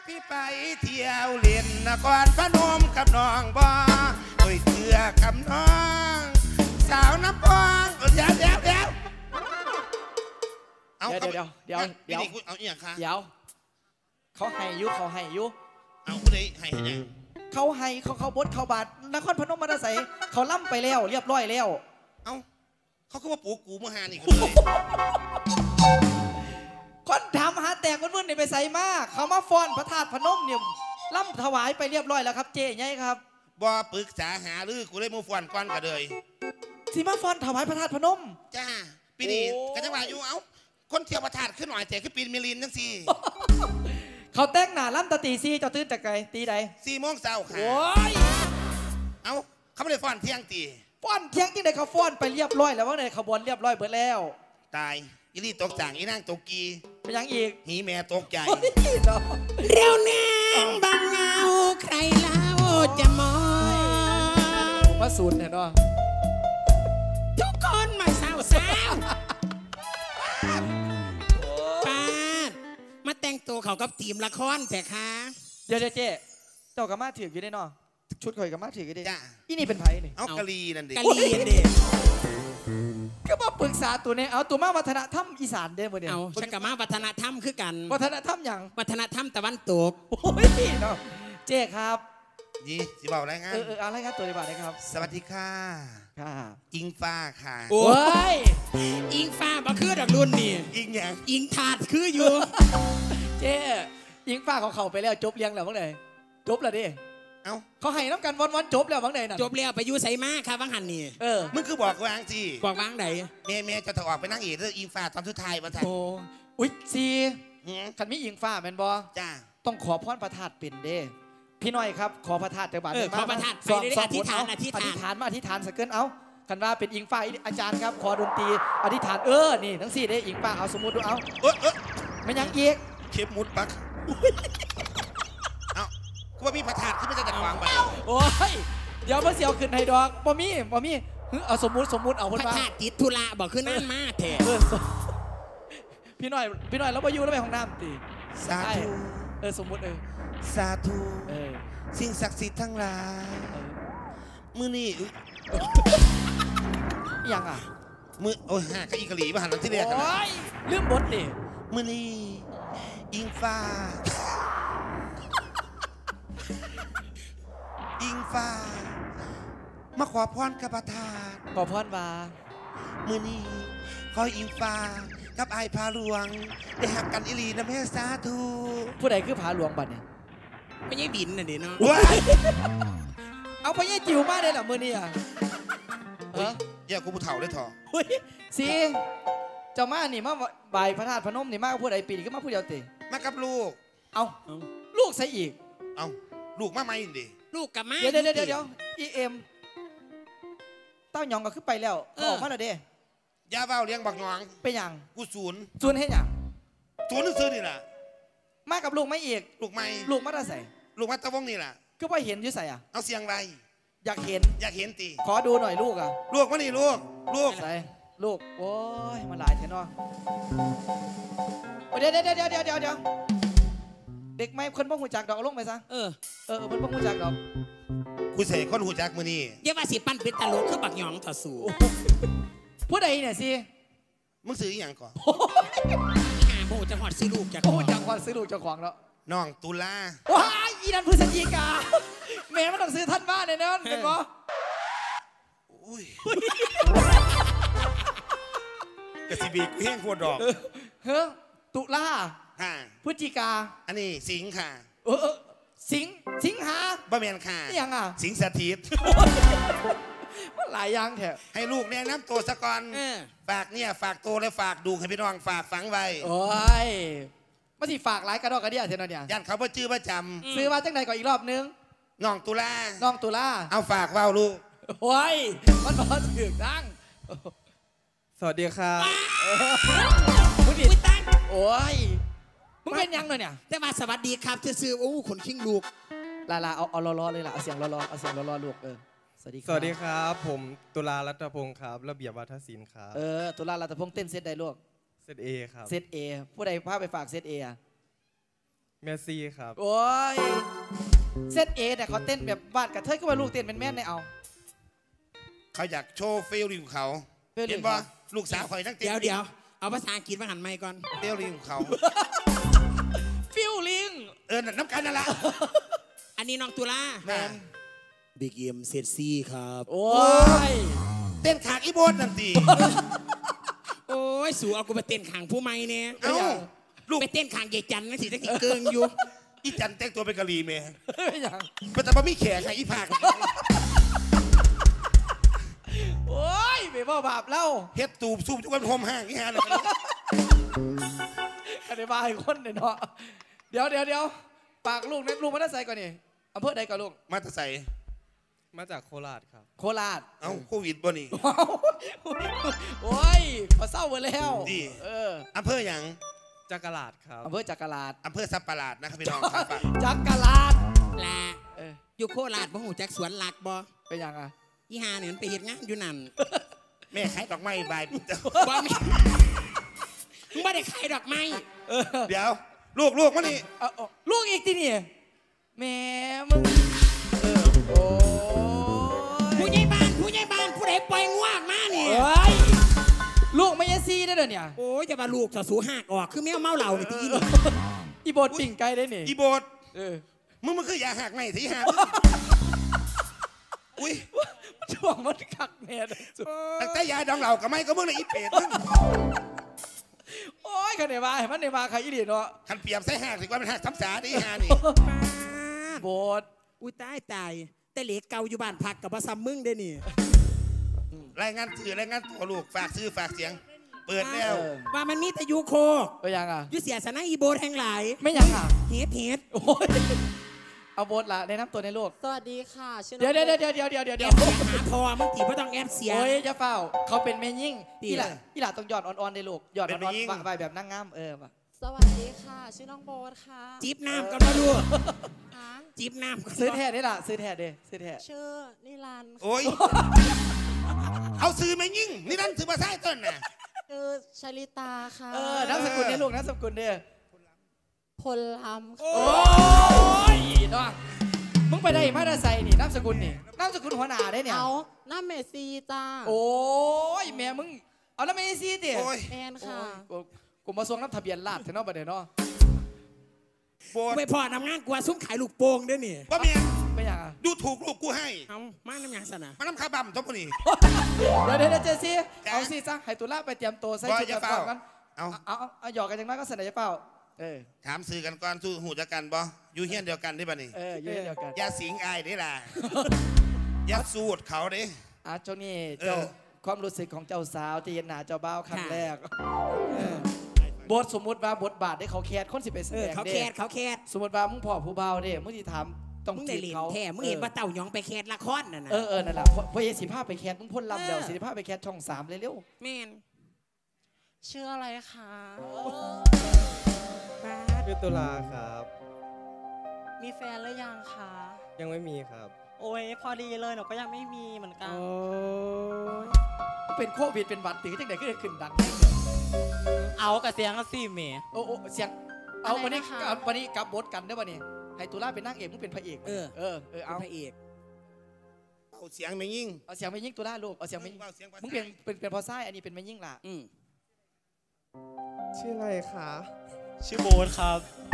พี่ไปเที่ยวเล่นนครพนมกับน้องบ่โอ้ยเชื่อคำน้องสาวน้ำพองเดี๋ยวเดี๋ยวเอาอีกอย่างค่ะเดี๋ยวเขาให้ยุเอาผู้ใดให้ยังเขาให้เขาบดเขาบาดนครพนมมาได้ใส่เขาล่ำไปแล้วเรียบร้อยแล้วเอาเขาก็ว่าปูกูมาหานี่คนทำหาแตกวุ่นๆนี่ไปใส่มากเขามาฟ้อนพระธาตุพนมเนี่ยล่ำถวายไปเรียบร้อยแล้วครับเจ๊ไงครับบ่ปรึกษาหาหรือกูเลยมูฟอนก้อนกันเลยสิมาฟ้อนถวายพระธาตุพนมจ้าปีนี้กันจังหวะอยู่เอาคนเที่ยวพระธาตุขึ้นหน่อยแต่คือปีนมิลินทั้งสี่เขาแต่งหน้าล่ำตะตีซีเจ้าตื่นแต่ไกลตีใด 4 โมงเช้าค่ะโอ้ยเอาเขาไม่ได้ฟ้อนเที่ยงตีฟ้อนเที่ยงที่ไหนเขาฟ้อนไปเรียบร้อยแล้วว่าในขบวนเรียบร้อยเบิดแล้วตายอีนี่ตกจ่างอีนั่งตกกีเป็นยังอีกหีแม่ตกใจเรียวนางบางเงาใครเล่าจะมองมาสูตรเนี่ยเนาะทุกคนมาสาวป้ามาแต่งตัวเขากับทีมละครแต่ค่ะเดี๋ยวเจ๊เจ้ากับมาถืออยู่ได้เนาะชุดข่อยกับมาถือกันได้จ้าอีนี่เป็นไผ่นี่เอากะลีนั่นดิกะลีเด็กก็มาปรึกษาตัวนี้เอาตัวมาวัฒนธรรมอีสานเด้อมื้อนี้เอาชักกะมาวัฒนธรรมคือกันวัฒนธรรมอย่างวัฒนธรรมตะวันตกโอ้ยเนาะเจ๊ครับยี่สิบอกอะไรงั้นอะไรครับตัวในบ้านนะครับสวัสดีค่ะค่ะอิงฟ้าค่ะโอ้ยอิงฟ้าบ่คือดอกรุ่นนี่อิงอย่างอิงถาดคืออยู่เจ๊อิงฟ้าของเขาไปแล้วจบเลี้ยงแล้วบ้างไหนจบแล้วดิเขาให้น้ำกันวันจบแล้วบ้างไหนน่ะจบแล้วไปอยู่ไสมาค่ะบ้างหันนี่มึงคือบอกวางสิบอกวางไหนแม่จะถอดไปนั่งเอกเรื่องอิงฟ้าตอนสุดท้ายวันทันโอ้อุ๊ยซีคันมีอิงฟ้าเป็นบอจ้าต้องขอพรประทาดเป็นเด้พี่น้อยครับขอประทาดจากบ้านขอประทาดไปได้อธิษฐานอธิษฐานสักเกินเอาคันว่าเป็นอิงฟ้าอาจารย์ครับขอดนตรีอธิษฐานนี่ทั้งสี่ได้อิงฟ้าเอาสมมุติดูเอาไม่ยังอีกเข็มมุดปักเอากูว่ามีประทาดที่ไม่จะจัดวางไปโอ้ยเดี๋ยวมาเสียวขึ้นให้ดอกบ่มีเอาสมมุติเอาพระธาตุติดธุระบอกขึ้นนั่นมาแท้พี่หน่อยแล้วมาอยู่แล้วไปห้องน้ำตีสาธุสมมุติสาธุสิ่งศักดิ์สิทธิ์ทั้งหลายมือนี่ยังอ่ะมือโอ้ยห่ากับอีกะหลีมาหันที่เรียกกันโอ้ยลืมบทดิมือนี่อิงฟ้ามาขอพรกับประธานขอพรว่ามือนี้ขออิงฟ้ากับไอพาหลวงได้หักกันอิลีนะแม่สาธุผู้ใดคือผาหลวงบัดเนี่ยไม่ใช่บินน่ะดิเนาะเอาไปยี่จิ๋วมาได้หรอมือนี่อ่ะอย่ากูผู้เฒ่าได้ถอสิเจ้ามานี่มาใบพระธาตุพนมนี่มาผู้ใดปีนี่ก็มาผู้เดียวตีมากับลูกเอาลูกใส่อีกเอาลูกมาไหมดิลูกกับมาเดี๋ยวEMเต้าหยองก็ขึ้นไปแล้วออกมาแล้วเด้ยาเบ้าเลี้ยงบักหยองเป็นยังกูศูนย์ให้ยังศูนย์ซื้อนี่แหละมากับลูกไม่อีกลูกไม่ลูกมาได้ใส่ลูกมาตะวงนี่แหละก็ไปเห็นอยู่ใส่อ่ะเอาเสียงไรอยากเห็นตีขอดูหน่อยลูกอ่ะลูกมานี่ลูกใส่ลูกโอ้ยมันหลายเท่านั้นเดี๋ยวเด็กไม่คนบ้องหูจักดอกลงไปซะมันบ้องหูจักดอกกูเสกคนหูจักมือนี่เยาว่าสิปั้นเป็นตลกคือบักหยองต่อสู้ผู้ใดเนี่ยสิมึงซื้ออย่างก่อนโหจะหอดซื้อลูกจากซื้อลูกจากของแล้วน้องตุลาว้ายอีนันพฤศจิกาแม่มันต้องซื้อท่านบ้านเนี่ยนะเป็นปะกระสีบีกูแห้งโคตรดอกตุลาพฤศจิกาอันนี้สิงค่ะสิงหาบะเมียนค่ะยังอ่ะสิงสถิตหลายอย่างแถวให้ลูกแนะนำตัวสะก่อนฝากตัวและฝากดูให้พี่น้องฝากฝังไว้โอ้ยมาที่ฝากหลายกระดอกกระเดี่ยเท่านั้นเนี่ยยันเขาประจื้อประจำซื้อมาจังไหนก่อนอีกรอบนึงน้องตุลาเอาฝากเว้าลูกโอ้ยมันพอถึงดังสวัสดีครับมึงดิโอ้ยมึงเป็นยังเลยเนี่ยแต่มาสวัสดีครับซื้อโอ้ขนชิงลูกลาเอารอเลยล่ะเอาเสียงรอลูกสวัสดีครับผมตุลารัตพงศ์ครับระเบียบวัฒนศิลป์ครับตุลารัตพงศ์เต้นเซตใดลูกเซต A ครับเซต A ผู้ใดพาไปฝากเซต A อ่ะเมสซี่ครับโอ้ยเซตเอเนี่ยเขาเต้นแบบบ้านกับเธอก็ว่าลูกเต้นเป็นแม่นในเอาเขาอยากโชว์ฟีลลิ่งของเขา feeling เห็นป่ะลูกสาวคอยทั้งเต้นเดี๋ยวเอาภาษาอังกฤษมาหันไมค์ก่อนฟีลลิ่งของเขาฟิลลิงน้ำกันนั่นแหละอันนี้น้องตุลาแมนบิ๊กเอ็มเซตซี่ครับโอ้ยเต้นขากอีโบนนั่นตีโอ้ยสู่เอากูไปเต้นขังผู้ไม่เนี่ยเอ้าลูกไปเต้นขังเยายจันทร์นั่นสิตั้งแต่เกิงอยู่อีจันแต่งตัวเป็นกะหรี่เมย์ไม่อย่างเป็นแต่บะมีแขกไงอีผากโอ้ยไปบ่บาปเล่าเฮ็ดตูบซูบทุกวันโฮมห้างนี่ฮะเลยอธิบายคนเนาะเดี๋ยวปากลูกนะลูกมาได้ใส่ก่อนนี่อำเภอใดก่อนลูกมาแตะใส่มาจากโคราชครับโคราชเอ้าโควิดบ่นี่โอ้ยพอเศร้าไปแล้วดี อำเภอหยังจักรลาดครับอำเภอจักราชอำเภอสัปปะหลาดนะครับพี่น้องครับจักราชลาอยู่โคราชบ่หูจักสวนหลักบ่เป็นยังอ่ะอีหาเนี่ยมันไปเฮ็ดงานอยู่นั่นแม่ขายดอกไม้บายพี่เจ้าบ่มีมึงไม่ได้ขายดอกไม้เดี๋ยวลูกมานี่เอาลูกอีกทีนี่แม่มึงโอ้ผู้ใหญ่บ้านผู้ใดปล่อยง่วงมาเนี่ยยลูกไม่ยซีได้เลยเนี่ยโอ้ยจะมาลูกสะสูหักออกคือแมวเมาเหล่าเนี่ยที่นี่อีโบดปิ่งไก่ได้นี่อีโบด มึงมันคืออย่าหักไงที่หักอุ้ยช่วงมันคักแน่เลยตั้งแต่ยาดองเหล่ากับไม่ก็มึงเลยอีเป็ดมึงโอ้ยคันไหนมาเห็นมันไหนมาใครอีเดียเนาะคันเปรียบใส่หักสิว่ามันหักซ้ำสาดีหานี่ป้าดโบดอุ้ยตายแต่เหล็กเก่าอยู่บ้านพักกับภาษามึงได้นี่รายงานตัวลูกฝากซื้อฝากเสียง เปิดแล้วว่ามันมีแต่ยูโคไปยังอ่ะยูเสียสนะอีโบแทงหลายไม่ยังอ่ะเฮ็ดโอ้ยเอาโบดละแนะนำตัวในโลกสวัสดีค่ะชื่อเดี๋ยวน้องเดี๋ยวแอบเสียหาพอมึงถีบไม่ต้องแอบเสียโอ้ยจะเฝ้าเขาเป็นแม่ยิ่งดีอีหล่ะเลยอีหล่ะต้องหยอดอ่อนๆในลูกหยอดอ่อนๆไปแบบนั่งงามว่ะสวัสดีค่ะ ชื่อน้องโบทค่ะจีบน้ำกันมาดูฮะจีบน้ำกันซื้อแท้ได้ล่ะซื้อแท้เด้ซื้อแท้ชื่อนิรันดร์โอ้ยเอาซื้อไม่ยิ่งนี่นั่นซื้อมาใส่ต้นน่ะชื่อชลิตาค่ะนามสกุลเนี่ยลูกนามสกุลเนี่ยพลลำโอ้ยเนาะมึงไปได้มาได้ใส่นี่นามสกุลนี่นามสกุลหัวหน้าได้เนี่ยเอาหน้าเมซีจ้าโอ้ยแม่มึงเอาแล้วไม่ซีติโอ้ยแอนค่ะกูมาส่งน้ำทะเบียนลาดเถอะเนาะบัดเดี๋ยวเนาะโบดไปพอนำงานกว่าซุ้มขายลูกโป่งด้วยนี่ว่าเมียไม่อยากอ่ะดูถูกลูกกูให้เอามาน้ำยางสนะมาน้ำคาบัมทุกคนนี่เดี๋ยวเจซี่จ้ะเอาสิซะให้ตุลาไปเตรียมตัวใส่บ่ชุดอย่ากันเฝ้ากันเอาเอาหยอกกันจังมากก็เสนอจะเปล่าถามซื้อกันก่อนสู้หูจักกันบ่อยู่เฮียนเดียวกันได้ป่ะนี่อยู่เดียวกันอย่าสิงอายได้ล่ะอย่าสูดเขาเด้ช่วงนี้เจ้าความรู้สึกของเจ้าสาวที่เห็นหน้าเจ้าบ่าวครั้งแรกบทสมมุติว่าบทบาทได้เขาแคสคนสิไปแสดงเขาเด้แคดสมมติว่ามึงพ่อผู้บ่าวเด้มึงที่ถามต้องมึงจีได้บเล่นเขาแท้มึงเห็นว่าเต่าหยองไปแคดละครน่ะนะนั่นแหละพอเยสิภาพไปแคสมึงพ่นลำเดียวสิภาพไปแคสช่อง3เลยเร็วแม่นชื่ออะไรคะป้าดชื่อตุลาครับมีแฟนหรือยังคะยังไม่มีครับโอ้ยพอดีเลยหนูก็ยังไม่มีเหมือนกันโอ้ยเป็นโควิดเป็นหวัดตีจังไหนก็ขึ้นดังเอากับเสียงก็สิเมโอ้เสียงเอาวันนี้กับบทกันได้ป่ะนี่ให้ตุลาเป็นนางเอกมึงเป็นพระเอกเอาพระเอกเอาเสียงไม่ยิ่งเอาเสียงไปยิ่งตุลาลูกเอาเสียงไปยิ่งเอาเสียงภาษามึงเป็นพอซ้ายอันนี้เป็นไม่ยิ่งล่ะชื่ออะไรคะชื่อโบทครับ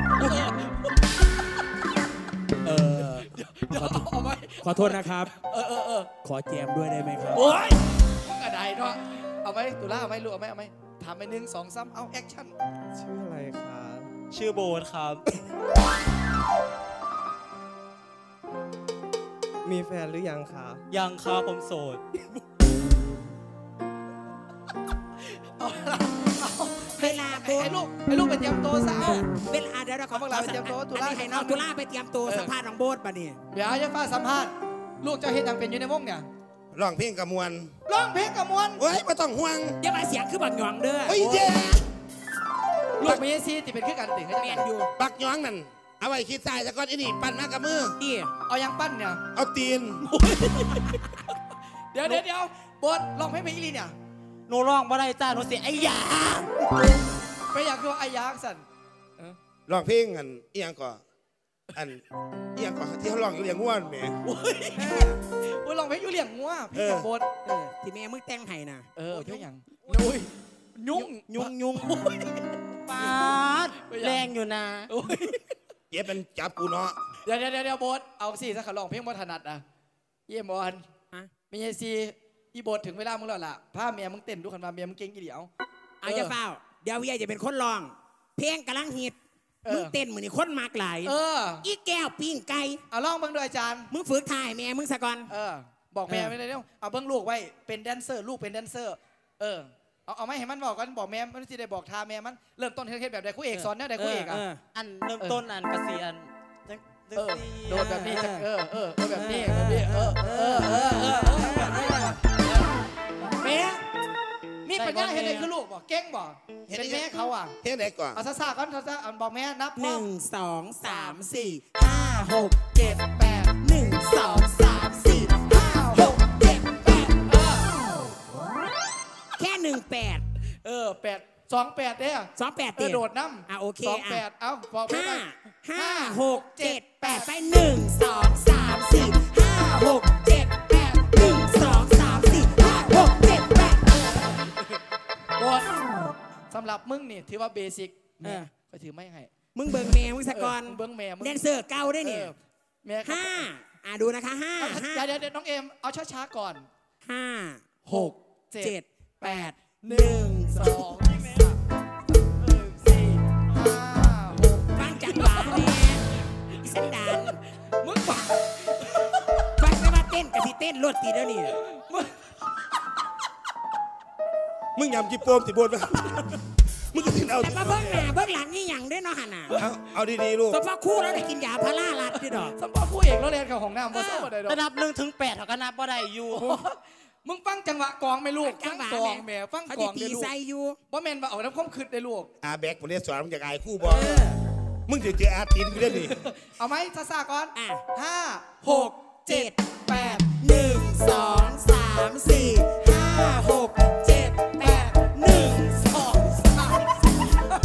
เดี๋ยวเอาไว้ขอโทษนะครับ ขอแจมด้วยได้ไหมครับโอ้ยมึงกระไดเนาะเอาไหมตุลาเอาไหมลูกเอาไหมถามไป1 2 3เอาแอคชั่นชื่ออะไรคะชื่อโบทครับมีแฟนหรือยังคะยังครับผมโสดเวลาโบให้ลูกไปเตรียมตัวซะเอาเวลาเดี๋ยวเราขอเอาพวกเราไปเตรียมตัวตุลาให้น้องตุลาไปเตรียมตัวสัมภาษณ์น้องโบทป่ะนี่เดี๋ยวจะฟ้าสัมภาษณ์ลูกเจ้าเฮ็ดยังเป็นอยู่ในวงเนี่ยร้องเพลงกับมวลร้องเพลงกับมวลเฮ้ยไม่ต้องห่วงอย่ามาเสียงคือบักหยองเด้อเฮ้ยเจ๊ลูกมีซีที่เป็นคือกันติให้แมได้นอยู่บักย้องนั่นเอาไว้คิดใต้ซะก่อนไอ้นี่ปั่นมากับมือนี่เอายังปั้นเนี่ยเอาตีนเดี๋ยวบทร้องเพลงไปอีลีเนี่ยหนูร้องบ่ได้จ้าหนูเสียไอ้ยาไปอยากดูไอ้ยักษ์สันร้องเพลงอันอีหยังก่อนอันอีหยังก่อนที่เขาร้องอยู่เลี้ยงง่วนแหมอุ้ยลองเพลงอยู่เลี้ยงงัวพี่กับบดที่แม่มึงแต่งให้น่ะเพลงอย่างอุ้ยยุ่งปาดแรงอยู่นะเจ๊เป็นจับกูเนาะเดี๋ยวบดเอาสิสักขลองเพลงบดถนัดนะเยี่ยมบอลไม่ใช่สิอีบดถึงเวลามึงแล้วล่ะผ้าเมียมึงเต้นดูขันมาเมียมึงเก่งกี่เดียวเอาจะเฝ้าเดี๋ยวเวียจะเป็นคนร้อง เพลงกำลังฮิตมึงเต้นเหมือนคนมากหลายอีแก้วปิ้งไก่เอาลองเบิ้งด้วยอาจารย์มึงฝึกถ่ายแม่มึงสะก่อนบอกแม่ไม่ได้เรื่องเอาเบิ้งลูกไว้เป็นแดนเซอร์ลูกเป็นแดนเซอร์เอาไม่ให้มันบอกกันบอกแม่มันจะได้บอกทาแม่มันเริ่มต้นเฮ็ดแบบใดคู่เอกสอนแนวใดคู่เอกอันเริ่มต้นอันกระเซียนโดนแบบนี้แบบนี้แม่มีปัญญาเห็นอะไรคือลูกบอกเก่งบอกเป็นแม่เขาอ่ะเพลงไหนก่อนเอาซ่าก่อนซ่าบอกแม่นับ 1 2 3 4 5 6 7 8 1 2 3 4 5 6 7 8แค่18 8 28เนี่ย 28 โดดน้ำโอเค 28เอาบอกไป 5 6 7 8ไป1 2 3 4 5 6 7 8 1 2 3 4 5 6 7 8 บดสำหรับมึงนี่ถือว่าเบสิกก็ถือไม่ให้มึงเบิ่งแม่มึงสะก่อนเบิ่งแม่มึงแดนเซอร์เก่าได้เนี่ยแม่ 5ดูนะคะ5 เดี๋ยวน้องเอ็มเอาช้าๆก่อน 5 6 7 8 1 2 ฟังจังหวะเนี่ยสันดานมึงฟังไม่มาเต้นกับที่เต้นรถตีแล้วนี่มึงยำจีโปมจีโบนไปมึงก็ถึงเอาแต่มาเบิ้งหน้าเบิ้งหลังนี่อย่างด้วยเนาะหันน่ะเอาดีๆลูกสมพ่อคู่แล้วได้กินยาพาราลัดที่ดอกสมพ่อคู่เอกแล้วเรียนกับของน้ำมาสู้ได้ดอกระดับ1 ถึง 8เขาก็นับว่าได้อยู่มึงฟังจังหวะกองไหมลูกฟังกองแม่ฟังกองได้ลูกว่าแมนว่าเอาน้ำข้มขึ้นได้ลูกแบกผมเรียนสอนมึงอยากอายคู่บอลมึงเจออาร์ตินกูได้ดิเอาไหมซ่าก่อน5 6 7 8 1 2 3 4 5 6 7 8 1 2 3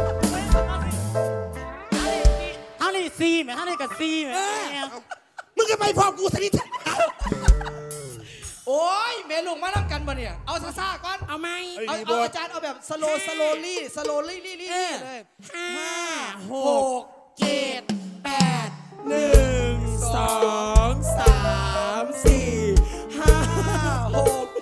เท่านี้ซีไหมเท่านี้กับซีไหมมึงจะไปพอกูสนิทโอ้ยเมลุงมาทำกันบ่เนี่ยเอาซ่าก่อนเอาไหมเอาอาจารย์เอาแบบสโลลี่เลย5 6 7 8 1 2 3 4 5 6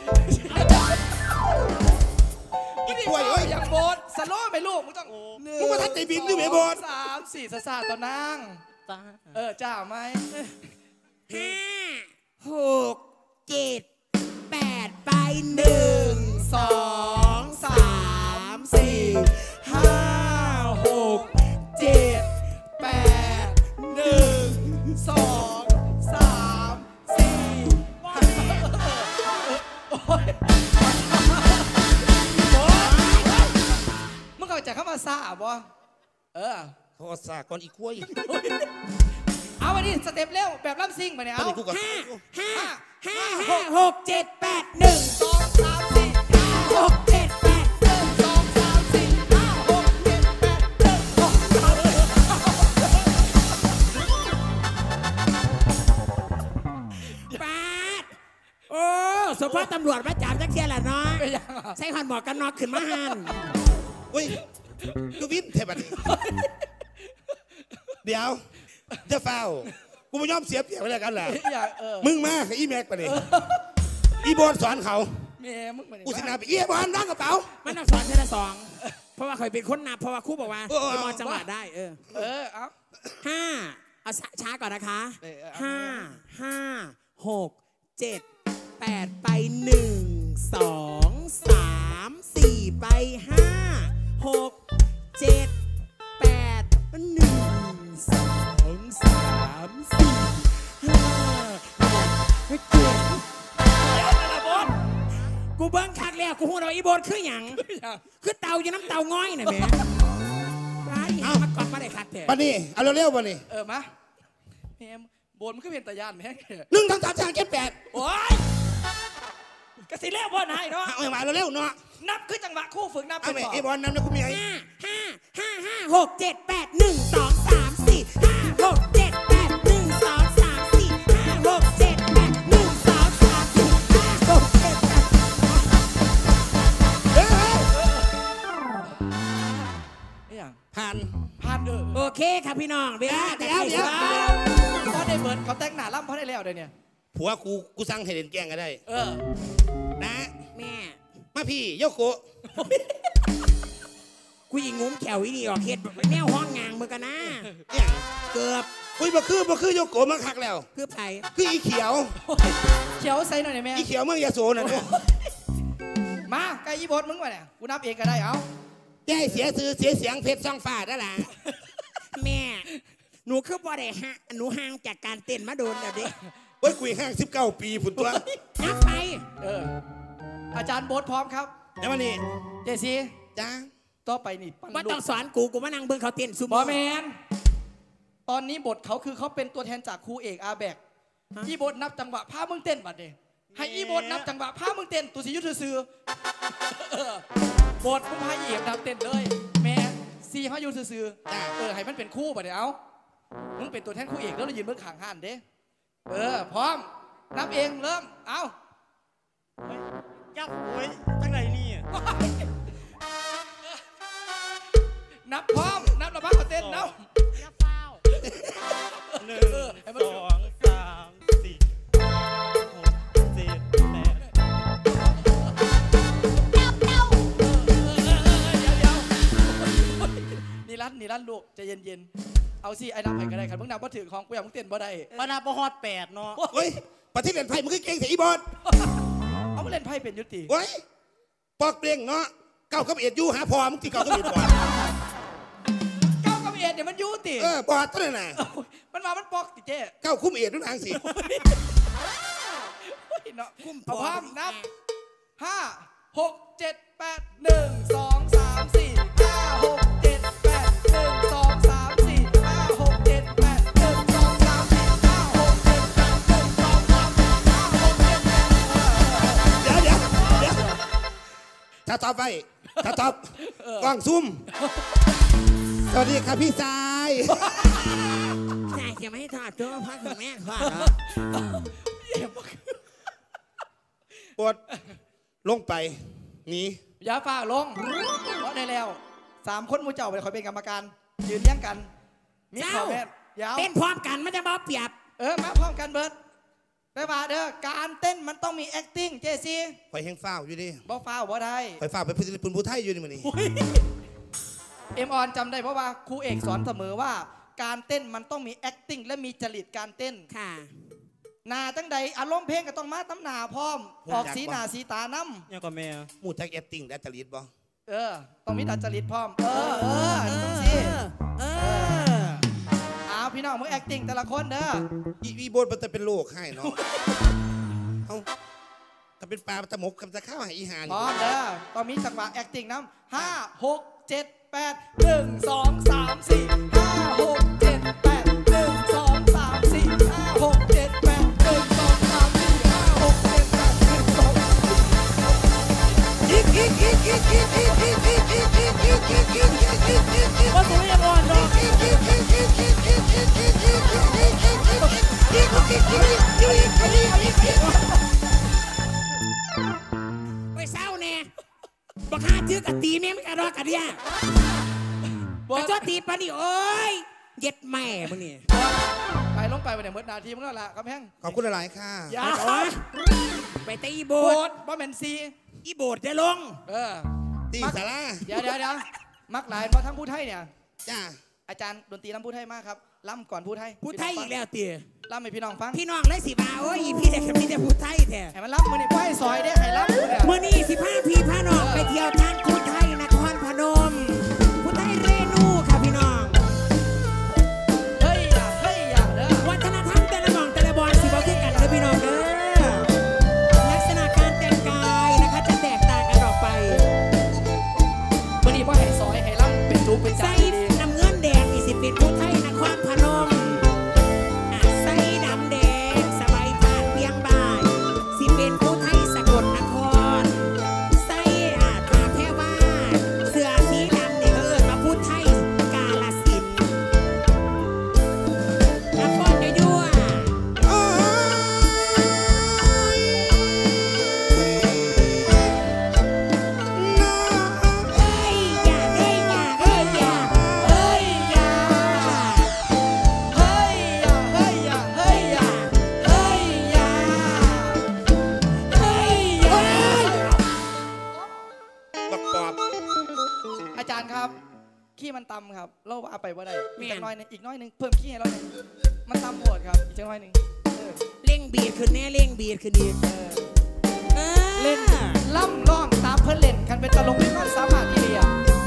อีกป่วยอย่างโบสสโลไปลูกมึงต้องมึงมาทักใจบินด้วยโบส 3 4ซ่าตัวนั่งจ้าไหม 5 6 7 8ไป1 2 3 4 5 6 7 8 1 2 3 4มึงเข้าใจคำว่าซ่าบ่เขาซ่าก่อนอีกขั้วอีกเอาวันนี้สเต็ปเร็วแบบรับซิ่งมาเนี่ยเอา 5 6 7 8 1 2 3 4 5 6 7 8 1 2 3 4 5 6 7 8 1 8โอ้สมพรตำรวจมาจับจักเทียละน้อยใส่หันหมอกกันน็อกขึ้นมาหันอุ้ยกูวิ่งเทบันเดี๋ยวจะเฝ้ากูไม่ยอมเสียเปรียบอะไรกันแหละมึงมากับอีแม็กไปเลยอีบอลสอนเขากูสินาไปอีบอลนั่งกระเป๋ามันต้องสอนเทละ2เพราะว่าเคยเป็นคนนับเพราะว่าครูบอกว่าอีบอลจังหวะได้เอา 5เอาช้าก่อนนะคะ5 6 7 8ไป1 2 3 4ไป5 6 7 8 1 2 3 4 5 6 กูเบิ้งคักแล้วกูหัวเราอีโบนคือหยังคือเตาอยู่น้ำเตาง้อยน่ะแม่เอามากอดมาได้คักแท้ปะนี่เอาเร็วๆปะนี่มาแม่โบนมันคือเป็นตะยานแม่ 1 2 3 4 5 7 8 โอ้ยกระสิเล่พ่อนายเนาะเอามาเร็วๆเนาะนับคือจังหวะคู่ฝึกนับเอาเป็นแม่บ่ไอ้บอลนำนะคุณเมีย 5 6 7 8 1 2 3 4 5 6 7 8 1 2 3 4 5 6 7 8 1 2 3 4 5 6 7 8 เฮ้ยนี่อย่างผ่านผ่านโอเคครับพี่น้องเดี๋ยวเพราะได้เบิร์ดเขาแต่งหน้าล่ำเพราะได้แล้วเดี๋ยวนี้ผัวกูสั่งให้เล่นแกล้งก็ได้ นะแม่มาพี่โยโกะกูยิงงุ้มแขวอีนี่ออกเฮ็ดแนวห้องงางมือกันนะเนี่ยเกือบอุ้ยบ่คือโยโกะมาคักแล้วคือไผ่คืออีเขียวเขียวใส่หน่อยได้ไหมอีเขียวเมืองยโสน่ะเนี่ยมาไก่ยี่บดมึงวะเนี่ยกูนับเองก็ได้เอาอย่าให้เสียชื่อเสียเสียงเพชรซ่องฟ้าได้ล่ะแม่หนูคือบ่ได้ฮะหนูห่างจากการเต้นมาโดนแล้วเด้โอ้ยคุยห้าง19 ปีผุนตัวนับไปอาจารย์โบ๊ทพร้อมครับแล้ววันนี้เจซีจ้าต่อไปนี่ปั้นว่าลูต้อก งสอนกูมานั่งเบิ่งเขาเต้นซุบอแมนตอนนี้บทเขาคือเขาเป็นตัวแทนจากครูเอกอาแบกอีบทนับจังหวะพามึงเต้นบัดเนี่ยให้อีบทนับจังหวะพามึงเต้นตัวสิยุทธซื้อบทมึงพาเอกนับเต้นเลยแม่ซีเขาอยู่ซื้อให้มันเป็นคู่บัดเนี่ยเอามึงเป็นตัวแทนครูเอกแล้วเรายืนเบื้องขางหันเด้พร้อมนับเองเริ่มเอายับโอ้ยจังไรนี่นับพร้อมนับระบ้าเขาเต้นเนาะยับเฝ้า1 2 3 4 6 7 นี่ลั่นลูกใจเย็นๆเอาสิไอ้นับไผ่ก็ได้ครับมึงนับว่าถือของกูอยากมึงเต้นบ่ได้ปนาประหอด8เนาะเฮ้ยประเทศเล่นไพ่มึงคือเก่งแต่อีบอลเอามาเล่นไพ่เป็นยุติเฮ้ยปอกเปลี่ยงเนาะเก้ากับเอ็ดอยู่หาพอมึงตีเก้ากับเอ็ดบอดเก้ากับเอ็ดเดี๋ยวมันยุติบอดตัวนั้นน่ะมันมามันปอกติเจ้เก้าคุ้มเอ็ดนู่นทางสิเนาะเอาพร้อมนับ5 6 7 8 1 2 3 4 5 6 7 8 1 2 3 4 5 6 7 8 1 2 3 4 5 6 7 8 1 2 3 4 5 6 7 8 เดี๋ยวถ้าตอบไปถ้าตอบกล้องซุ่มสวัสดีครับพี่ทรายใช่จะไม่ให้ถอดตัวพักของแม่ขอเหรอปวดลงไปนี่อย่าฝ่าลงเพราะได้แล้ว3 คนมูเจ้าไปคอยเป็นกรรมการยืนเลี้ยงกันมีขอแม่ยาวเต้นพร้อมกันมันจะบ่เปรียบมาพร้อมกันเบิร์ดไปว่าเด้อการเต้นมันต้องมี acting เจซีคอยแห้งฝ้าวอยู่ดิบ่ฟ้าวบ่ได้คอยฝ้าวไปพื้นผู้ไทยอยู่นี่มันนี่เอ็มออนจำได้เพราะว่าครูเอกสอนเสมอว่า การเต้นมันต้องมี acting และมีจริตการเต้นค่ะหนาจังใดอารมณ์เพลงก็ต้องมาตำหนาพร้อมออกสีหนาสีตาน้ยังกับแม่มูทักแอคติ้งได้จริตบ่ำต้องมีดัดจริตพร้อมต้องสิ เอาพี่น้องมึง acting แต่ละคนเด้ออีโบนมันจะเป็นโรคให้เนาะเอาถ้าเป็นปลาตะหมกกับตะข้าวให้อีหานพร้อมเด้อต้องมีจังหวะ acting น้ำ5 6 7 8 1 2 3 4 5 6 7 8 1 2 3 4 5 6 7 8 1 2 3 4 5 6 7 8 1 2 ว่าตัวยังอ่อนเนาะไปเศร้าแน่บักหาจื้อกับตีแม่ไม่กระดอกกระเดียไปตัวตีปะนี่โอ้ยเย็ดแม่มึงนี่ไปลงไปวันไหนเมื่อนาทีมึงก็ละกำแพงขอบคุณหลายๆค่ะอย่าไปตีโบโบดดบ่แมนซีอีโบดจะลงตีสาราเดี๋ยวมักหลายเพราะทั้งผู้ไทยเนี่ยจ้าอาจารย์ดนตรีน้ำผู้ไทยมากครับล่ำก่อนผู้ไทยพูดไทยอีกแล้วตีล่ำให้พี่น้องฟังพี่น้องเลยสิมาโอ้ยอีพี่เด็กมีแต่พูดไทยแท้ให้มันล่ำมือนี่ไพ่ซอยได้ให้ล่ำมือเนี่ยเมื่อนี้15พี่พาน้องไปเที่ยวทางพูดไทยนครพนมพูดไทยเรนูค่ะพี่น้องเฮ้ยอย่าเด้อวัฒนธรรมแต่ละหม่องแต่ละบอนสิบ่คือกันเลยพี่น้องเด้อลักษณะการแต่งกายนะคะจะแตกต่างกันออกไปมือนี่พ่อให้ซอยให้ล่ำเป็นจุกเป็นใจใส่ดีน้ำเงินแดงนี่สิเป็นผู้ไทยนครพนมใส่ดำแดงสบายผ่านเพียงบ่ายสิเป็นผู้ไทยสกลนคำครับเราว่าไปว่าได้อีกจังน้อยนึงอีกน้อยนึงเพิ่มขี้ให้เราหนึ่งมันตำโหดครับอีกจังน้อยนึงเร่งบีดขึ้นแน่เร่งบีดขึ้นอีกเล่นล่ำร้องตามเพื่อนเล่นกันเป็นตลกเป็นความสามารถที่ดีอ่ะ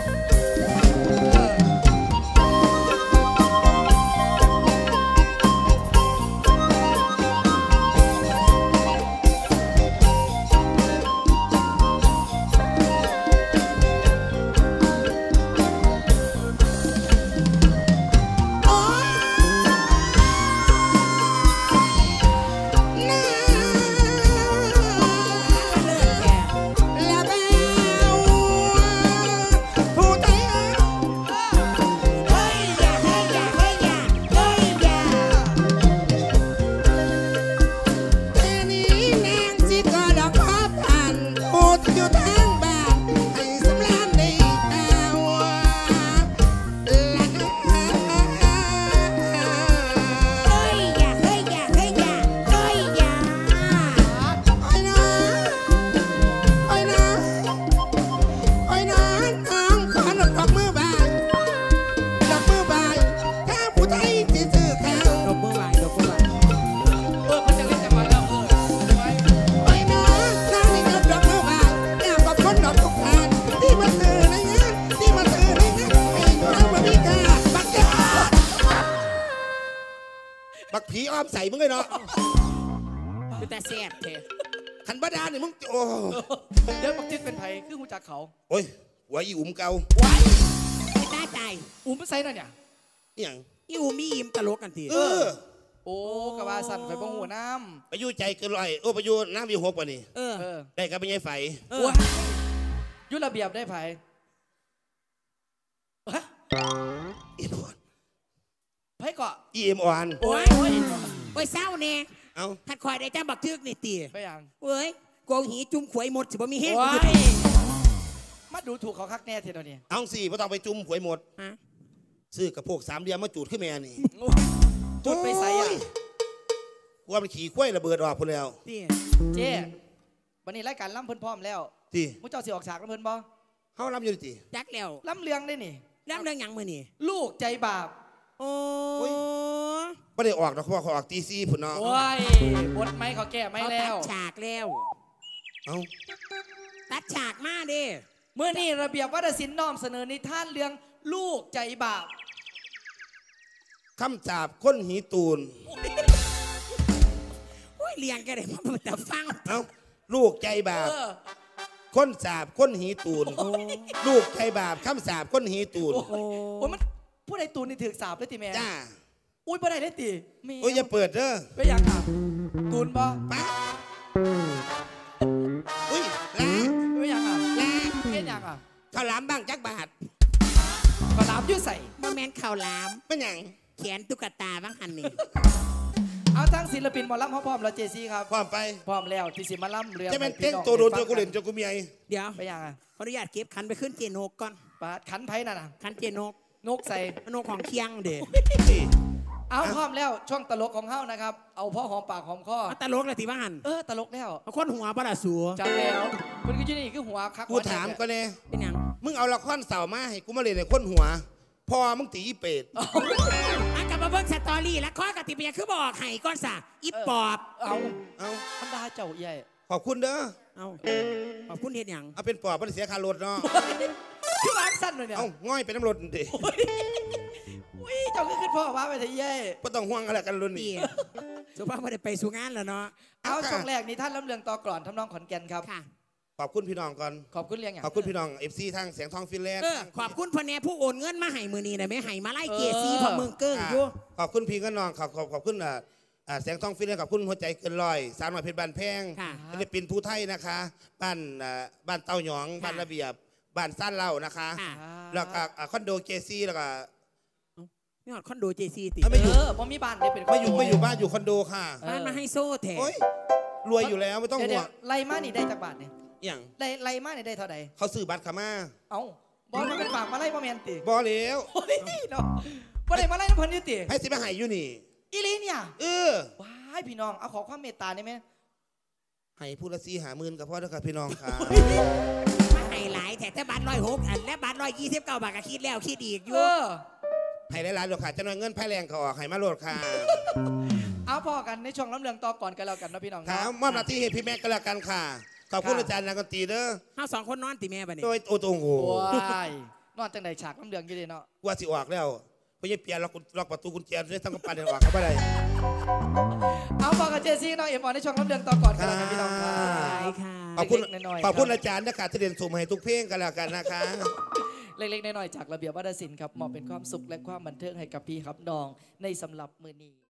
ใส่มึงเลยเนาะคือแต่แซ่บเถอะขันบดาเนี่ยมึงโอ้เดี๋ยวปักจิตเป็นไผ่คือหูจักเขาโอ้ยหัวอีอุ่มเก่าไว้ไม่ได้ใจอุ่มไม่ใส่น่ะเนี่ยอย่างอีอุ่มมีอิ่มตลกกันทีโอ้กระบาสั่นไฟบ้องหัวน้ำไปยู่ใจเกินร้อยโอ้ไปยู่น้ำวิวหกป่ะนี่ได้กับเป็นไงไฟยุ่ระเบียบได้ไผ่ฮะอีพอนไผ่เกาะ EMออนโอ้ยเศร้าเนี่ยเอาถัดคอยได้จ้าบักทึกนี่ตีไปยังเว้ยโกหีจุ่มขวยหมดสิบ่มีแห้งมาดูถูกเขาคักแน่เท่านี้เอาสิไม่ต้องไปจุ่มขวยหมดซื้อกับพวก3 เดือนมาจูดขึ้นแม่นี่จุดไปใส่อะว่ามันขี่ขวยระเบิดออกพุ่นแล้วเจ๊วันนี้รายการล่ำเพิ่นพร้อมแล้วมุ้งเจ้าสิออกฉากล่ำเพิ่นบ่เขาล่ำอยู่ดิจักแล้วล่ำเลียงได้นี่ล่ำเลียงยังมือนี่ลูกใจบาปโอ้ไม่ได้ออกนะเพราะว่าเขาออกตีซีพุ่นเนาะโอ้ยบทไม่เขาแก้ไม่แล้วฉากแล้วเอาตัดฉากมาดิเมื่อนี่ระเบียบวัฒนศิลป์น้อมเสนอนิทานเรื่องลูกใจบาปคำสาบค้นหีตูนโอ้ยเลียงกันเลยมันแต่ฟังเอาลูกใจบาปค้นสาบค้นหีตูนลูกใจบาปคำสาบค้นหีตูนโอ้มันผู้ใดตูนนี่ถือสาบได้ตีแม่จ้าอุ้ยผู้ใดได้ตีโอ้ยอย่าเปิดเด้อไปยังอ่ะตูนบ่ป้าอุ้ยล้าไปยังอ่ะล้าเป็นยังอ่ะข้าวหลามบ้างจักบาทข้าวหลามยืดใส่บ่แม่นข้าวหลามเป็นยังแขนตุ๊กตาบ้างหันนี่เอาทั้งศิลปินหมอลำพร้อมแล้วเจซี่ครับพร้อมไปพร้อมแล้วที่สิมาลำเรือจะเป็นเต้นตัวโดนเจ้ากุเรนเจ้ากุเมียเดี๋ยวไปยังอ่ะขออนุญาตเก็บขันไปขึ้นเจนกก่อนปาดขันไผ่น่ะขันเจนกใส่นกของเคียงเด็เอาพร้อมแล้วช่วงตลกของเฮานะครับเอาพ่อหอมปากหอมคอตลกเลยทีบ้านตลกแล้วคนหัวปลาสัวจังแล้วมันก็ยี่นี่คือหัวคักกูถามก็เลยเป็นยังมึงเอาละครเสามาให้กูมาเล่นในคนหัวพอมึงตีเป็ดกลับมาเบิ้งสตอรี่และข้อกติเปียคือบอกไห้ก้อนสะอีปอบเอามันด่าเจ้าใหญ่ขอบคุณเด้อเอาขอบคุณเห็นยังเอาเป็นปอบมันเสียค่ารถเนาะคือวางสั้นเลยเนี่ยเอาง่อยเป็นน้ำรถดิอุ้ยเจ้าขึ้นพ่อว่าไปเถอะเย่ไม่ต้องห่วงอะไรกันรุ่นนี้สุภาพไม่ได้ไปสู่งานแล้วเนาะเอาช่วงแรกนี้ท่านลำเลืองต่อกล่อนทำนองขอนแก่นครับขอบคุณพี่น้องก่อนขอบคุณเลี้ยงขอบคุณพี่น้องFC ทางแสงทองฟินแลนด์ขอบคุณพ่อแน่ผู้โอนเงินมาให้มือนี้นะไม่ให้มาไล่เกียร์ซีพอมึงเกิ้งอยู่ขอบคุณพี่ก็น้องขอบคุณแสงทองฟินแลนด์ขอบคุณหัวใจเกินร้อยสาวน้อยเพชรบ้านแพงศิลปินผู้ไทยนะคะบ้านเต้าหยองบ้านระเบียบบ้านสั้นเล่านะคะแล้วก็คอนโดเจซีแล้วก็ไม่หอดคอนโดเจซีติไม่อยู่เพราะมีบ้านได้เป็นไม่อยู่บ้านอยู่คอนโดค่ะบ้านมาให้โซ่แถมรวยอยู่แล้วไม่ต้องห่วงไล่มานี่ได้จากบาทเนี่ยอย่างไล่มานี่ได้เท่าไหร่เขาซื้อบัตรขามาเอาบอลมันเป็นปากมาไล่มาแมนติบอลแล้วโอ้ยเนาะบอลไล่มาไล่น้ำพันยุติให้สิมาหายอยู่นี่อีลีเนี่ยว้ายพี่น้องเอาขอความเมตตาได้ไหมให้ผู้ละ4-50,000กับพ่อเด้อค่ะพี่น้องค่ะมาให้หลายแท้แต่บาท106อันและบาท129 บาทก็คิดแล้วคิดอีกอเอยู่ อให้หลายๆลูกค้าจะน้อยเงินไพ่แรงเขาออกให้มาโหลดค่ะเอาพอกันในช่วงล้ำเลืองต่อก่อนกันแล้วกันนะพี่น้องถามมอบหน้าที่ให้พี่แม็กก็แล้วกันค่ะขอบคุณอาจารย์นักดนตรีเด้อเฮา2คนนอนติแม่บัดนี้โดยโอ้โหว้ายนอนจังไหนฉากล้ำเลืองอยี่ดีเนาะว่าสิออกแล้วเพราะยังเปลี่ยนล็อกประตูกุญแจได้ทั้งกำปั้นออกเข้าไปได้เอาพอกันเจซี่น้องเอ็มอในช่วงล้ำเลืองต่อก่อนกันแล้วกันพี่น้องค่ะได้ค่ะขอบคุณเล็กๆน้อยๆขอบคุณอาจารย์นะคะที่เรียนสูงให้ทุกเพลงกันแล้วกันนะคะเล็กๆน้อยๆจากระเบียบวัฒนศิลป์ครับมอบเป็นความสุขและความบันเทิงให้กับพี่ครับน้องในสำหรับมือนี้